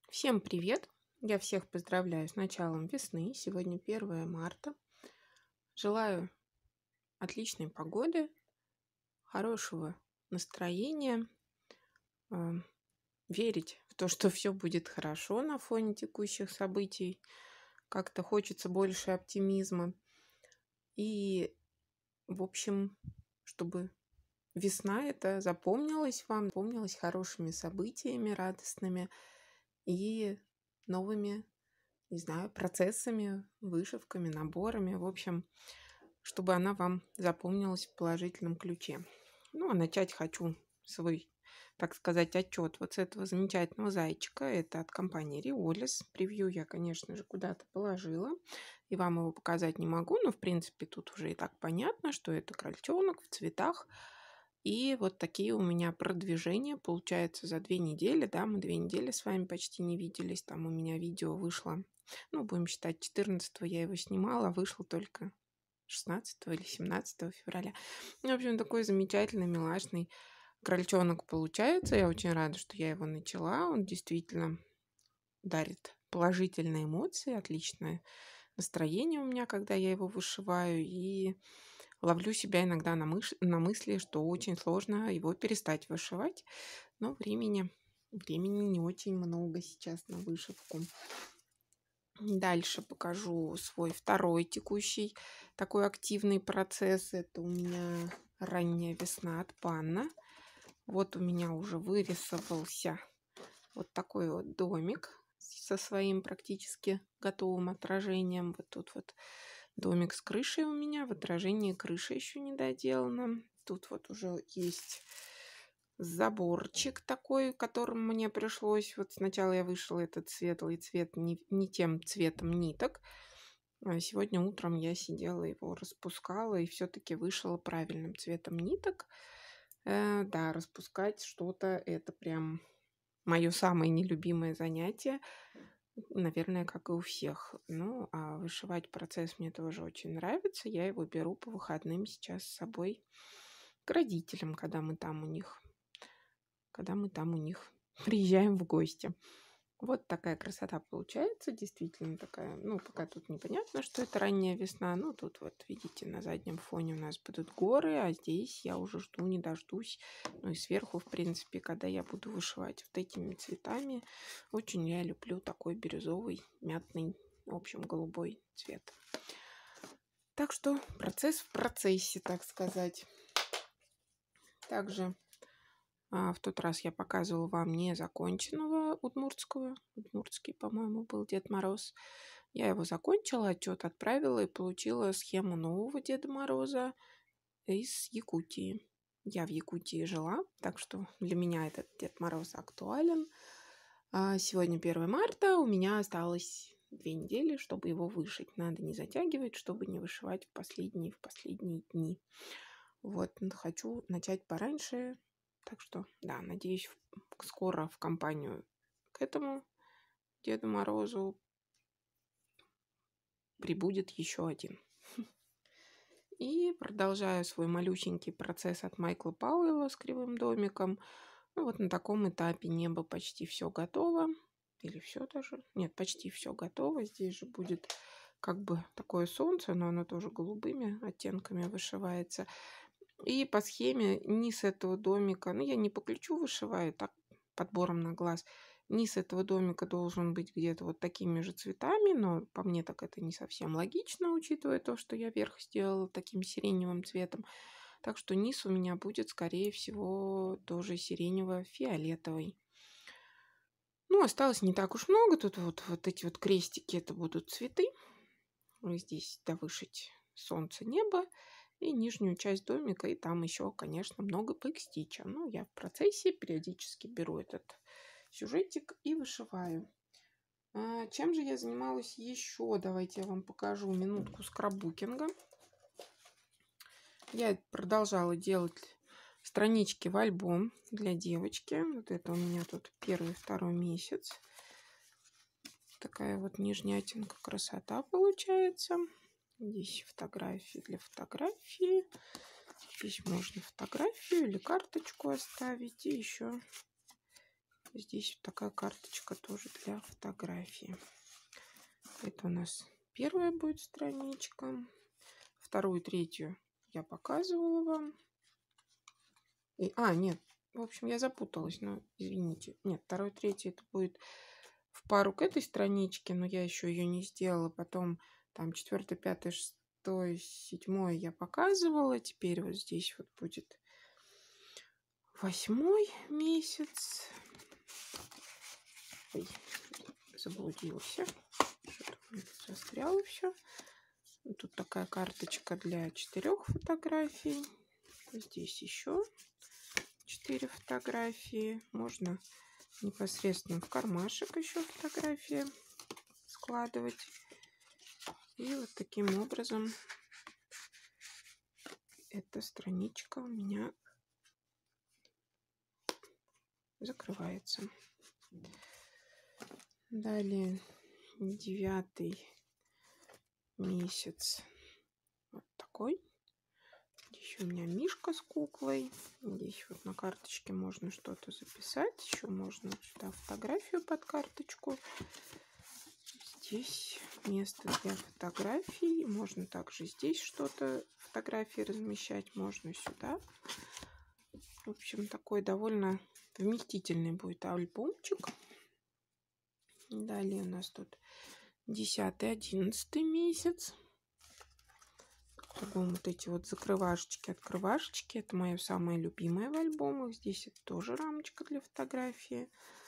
Всем привет! Я всех поздравляю с началом весны. Сегодня 1 марта. Желаю отличной погоды, хорошего настроения, а, верить в то, что все будет хорошо на фоне текущих событий. Как-то хочется больше оптимизма. И, в общем, чтобы весна эта запомнилась хорошими событиями, радостными и новыми, не знаю, процессами, вышивками, наборами. В общем, чтобы она вам запомнилась в положительном ключе. Ну, а начать хочу свой, так сказать, отчет вот с этого замечательного зайчика. Это от компании Риолис. Превью я, конечно же, куда-то положила. И вам его показать не могу, но, в принципе, тут уже и так понятно, что это крольчонок в цветах. И вот такие у меня продвижения, получается, за 2 недели. Да, мы 2 недели с вами почти не виделись. Там у меня видео вышло, ну, будем считать, 14 я его снимала, вышло только 16 или 17 февраля. Ну, в общем, такой замечательный, милашный крольчонок получается. Я очень рада, что я его начала. Он действительно дарит положительные эмоции, отличное настроение у меня, когда я его вышиваю. И ловлю себя иногда на мысли, что очень сложно его перестать вышивать. Но времени не очень много сейчас на вышивку. Дальше покажу свой второй текущий такой активный процесс. Это у меня ранняя весна от Панна. Вот у меня уже вырисовался вот такой вот домик со своим практически готовым отражением. Вот тут вот домик с крышей у меня. В отражении крыши еще не доделана. Тут вот уже есть заборчик такой, которым мне пришлось. Вот сначала я вышила этот светлый цвет не тем цветом ниток. А сегодня утром я сидела, его распускала и все-таки вышила правильным цветом ниток. Да, распускать что-то это прям мое самое нелюбимое занятие. Наверное, как и у всех. Ну, а вышивать процесс мне тоже очень нравится. Я его беру по выходным сейчас с собой к родителям, когда мы там у них приезжаем в гости. Вот такая красота получается, действительно такая, ну, пока тут непонятно, что это ранняя весна, но тут вот, видите, на заднем фоне у нас будут горы, а здесь я уже жду, не дождусь, ну и сверху, в принципе, когда я буду вышивать вот этими цветами, очень я люблю такой бирюзовый, мятный, в общем, голубой цвет. Так что процесс в процессе, так сказать. Также в тот раз я показывала вам незаконченного удмуртского. Удмуртский, по-моему, был Дед Мороз. Я его закончила, отчет отправила и получила схему нового Деда Мороза из Якутии. Я в Якутии жила, так что для меня этот Дед Мороз актуален. Сегодня 1 марта, у меня осталось 2 недели, чтобы его вышить. Надо не затягивать, чтобы не вышивать в последние дни. Вот, хочу начать пораньше. Так что, да, надеюсь, скоро в компанию к этому Деду Морозу прибудет еще один. И продолжаю свой малюсенький процесс от Майкла Пауэлла с кривым домиком. Ну, вот на таком этапе небо почти все готово. Или все даже? Нет, почти все готово. Здесь же будет как бы такое солнце, но оно тоже голубыми оттенками вышивается. И по схеме низ этого домика, ну я не по ключу вышиваю, так подбором на глаз, низ этого домика должен быть где-то вот такими же цветами, но по мне так это не совсем логично, учитывая то, что я верх сделала таким сиреневым цветом. Так что низ у меня будет, скорее всего, тоже сиренево-фиолетовый. Ну, осталось не так уж много. Тут вот эти вот крестики, это будут цветы. Здесь довышить солнце, небо и нижнюю часть домика. И там еще, конечно, много бэкстича. Ну, я в процессе периодически беру этот сюжетик и вышиваю. Чем же я занималась еще? Давайте я вам покажу минутку скраббукинга. Я продолжала делать странички в альбом для девочки. Вот это у меня тут 1-2 месяц. Такая вот нижнятинка, красота получается. Здесь фотографии для фотографии. Здесь можно фотографию или карточку оставить. И еще Здесь вот такая карточка тоже для фотографии. Это у нас первая будет страничка. Вторую, третью я показывала вам. Нет. В общем, я запуталась, но извините. Нет, второй, третий это будет в пару к этой страничке, но я еще ее не сделала. Потом там 4, 5, 6, 7 я показывала. Теперь вот здесь вот будет 8 месяц. Ой, заблудился. Что-то у меня тут застряло все. Тут такая карточка для 4 фотографий. Здесь еще 4 фотографии. Можно непосредственно в кармашек еще фотографии складывать. И вот таким образом эта страничка у меня закрывается. Далее 9 месяц. Вот такой. Здесь у меня мишка с куклой. Здесь вот на карточке можно что-то записать. Еще можно сюда фотографию под карточку. Здесь место для фотографий. Можно также здесь что-то, фотографии размещать. Можно сюда. В общем, такой довольно вместительный будет альбомчик. Далее у нас тут 10-11 месяц. Кругом вот эти вот закрывашечки, открывашечки. Это мое самое любимое в альбомах. Здесь это тоже рамочка для фотографии.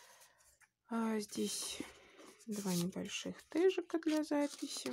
Здесь 2 небольших тежика для записи.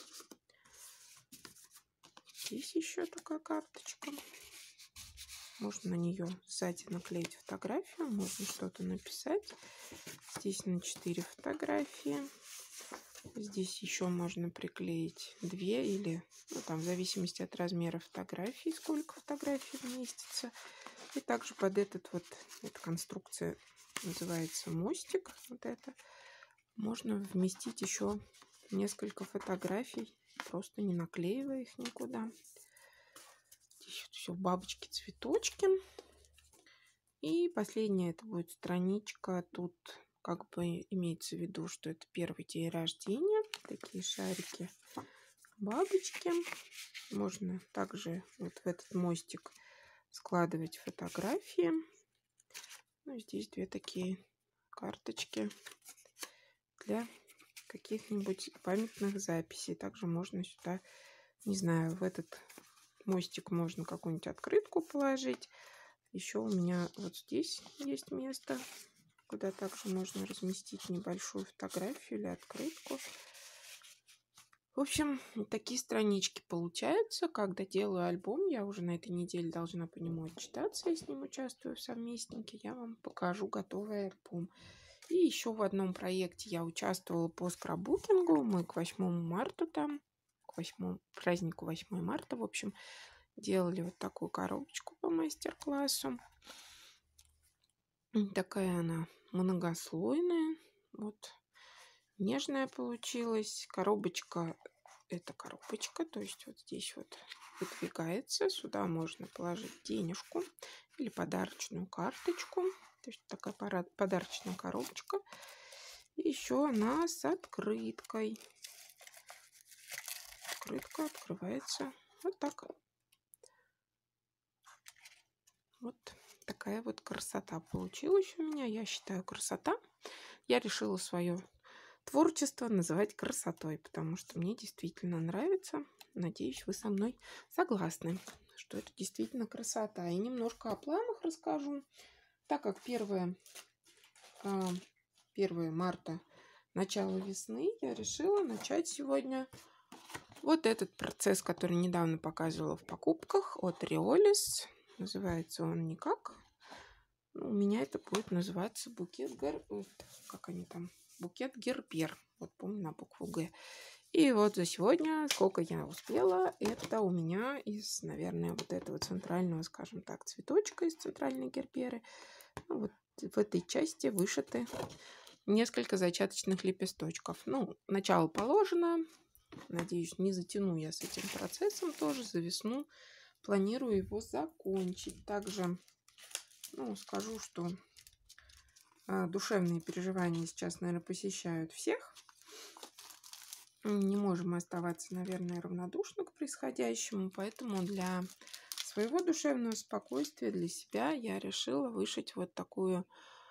Здесь еще такая карточка. Можно на нее сзади наклеить фотографию. Можно что-то написать. Здесь на 4 фотографии. Здесь еще можно приклеить 2 или, там, в зависимости от размера фотографий, сколько фотографий вместится. И также под эта конструкция называется мостик. Вот это. Можно вместить еще несколько фотографий, просто не наклеивая их никуда. Здесь вот все бабочки, цветочки. И последняя это будет страничка. Тут как бы имеется в виду, что это первый день рождения. Такие шарики, бабочки. Можно также вот в этот мостик складывать фотографии. Здесь 2 такие карточки для каких-нибудь памятных записей. Также можно сюда, не знаю, в этот мостик можно какую-нибудь открытку положить. Еще у меня вот здесь есть место, куда также можно разместить небольшую фотографию или открытку. В общем, такие странички получаются. Когда делаю альбом, я уже на этой неделе должна по нему отчитаться. Я с ним участвую в совместнике. Я вам покажу готовый альбом. И еще в одном проекте я участвовала по скраббукингу. Мы к 8 марта там, к празднику 8 марта, в общем, делали вот такую коробочку по мастер-классу. Такая она многослойная. Вот. Нежная получилась. Коробочка, это коробочка, то есть вот здесь вот выдвигается. Сюда можно положить денежку или подарочную карточку. То есть такая подарочная коробочка. И еще она с открыткой. Открытка открывается вот так. Вот такая вот красота получилась у меня. Я считаю, красота. Я решила свое творчество называть красотой, потому что мне действительно нравится. Надеюсь, вы со мной согласны, что это действительно красота. И немножко о планах расскажу. Так как 1 марта, начало весны, я решила начать сегодня вот этот процесс, который недавно показывала в покупках от Reolis. Называется он никак. У меня это будет называться букет Гербер. Вот помню на букву Г. И вот за сегодня, сколько я успела, это у меня из, наверное, вот этого центрального, скажем так, цветочка из центральной герберы. Вот в этой части вышиты несколько зачаточных лепесточков. Начало положено. Надеюсь, не затяну я с этим процессом тоже. За весну планирую его закончить. Также скажу, что душевные переживания сейчас, наверное, посещают всех. Не можем оставаться, наверное, равнодушны к происходящему, поэтому для своего душевного спокойствия, для себя я решила вышить вот такую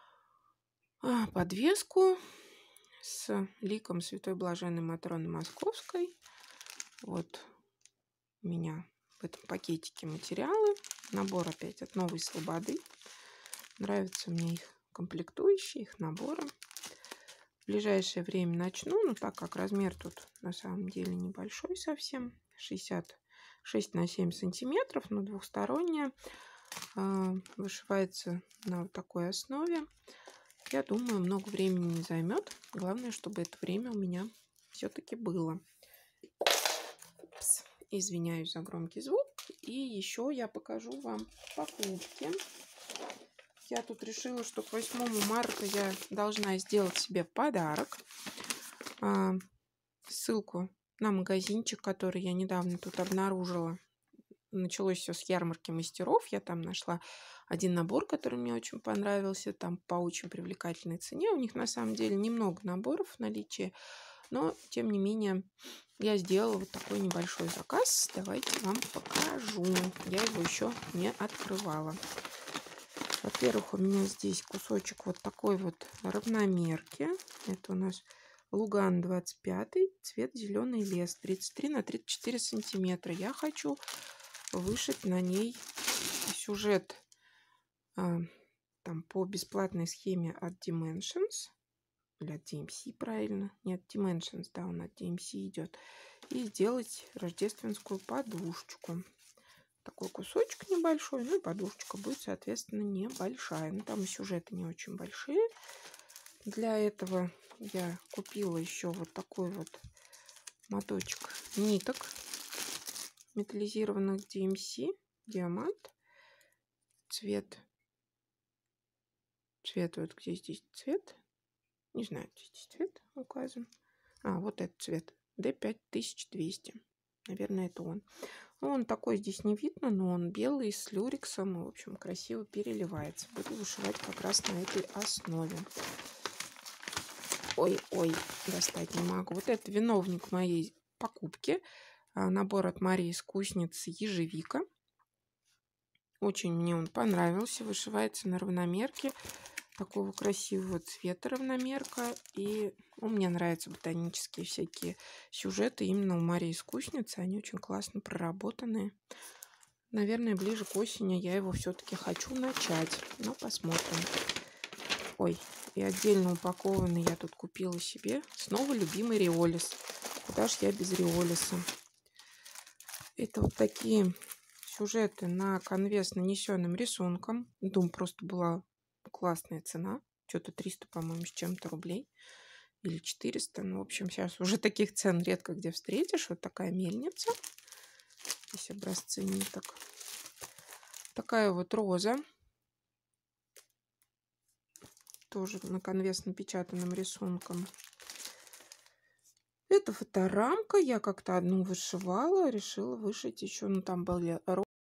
подвеску с ликом Святой Блаженной Матроны Московской. Вот у меня в этом пакетике материалы. Набор опять от Новой Слободы. Нравятся мне их комплектующие, их наборы. В ближайшее время начну, но так как размер тут на самом деле небольшой совсем, 66 на 7 сантиметров, но двухсторонняя, вышивается на вот такой основе. Я думаю, много времени не займет. Главное, чтобы это время у меня все-таки было. Извиняюсь за громкий звук. И еще я покажу вам покупки. Я тут решила, что к 8 марта я должна сделать себе подарок. Ссылку на магазинчик, который я недавно тут обнаружила. Началось все с ярмарки мастеров. Я там нашла один набор, который мне очень понравился. Там по очень привлекательной цене. У них на самом деле немного наборов в наличии. Но, тем не менее, я сделала вот такой небольшой заказ. Давайте вам покажу. Я его еще не открывала. Во-первых, у меня здесь кусочек вот такой вот равномерки. Это у нас Луган 25, цвет зеленый лес, 33 на 34 сантиметра. Я хочу вышить на ней сюжет там по бесплатной схеме от Dimensions. Или от DMC, правильно? Нет, Dimensions, да, он от DMC идет. И сделать рождественскую подушечку. Такой кусочек небольшой, ну и подушечка будет, соответственно, небольшая. Но там и сюжеты не очень большие. Для этого я купила еще вот такой вот моточек ниток металлизированных DMC, диамант. Цвет вот где здесь цвет. Не знаю, где здесь цвет указан. Вот этот цвет. D5200. Наверное, это он. Он такой здесь не видно, но он белый с люрексом. В общем, красиво переливается. Буду вышивать как раз на этой основе. Ой, достать не могу. Вот это виновник моей покупки. Набор от Марии Искусницы «Ежевика». Очень мне он понравился. Вышивается на равномерке. Такого красивого цвета равномерка. И мне нравятся ботанические всякие сюжеты именно у Марии Искусницы. Они очень классно проработанные. Наверное, ближе к осени я его все-таки хочу начать. Но посмотрим. Ой, и отдельно упакованный я тут купила себе. Снова любимый риолис. Куда ж я без риолиса? Это вот такие сюжеты на конве с нанесенным рисунком. Думаю, просто была классная цена. Что-то 300, по-моему, с чем-то рублей. Или 400. Ну, в общем, сейчас уже таких цен редко где встретишь. Вот такая мельница. Здесь образцы ниток. Такая вот роза. Тоже на конве с напечатанным рисунком. Это фоторамка. Я как-то одну вышивала. Решила вышить еще. Ну, там были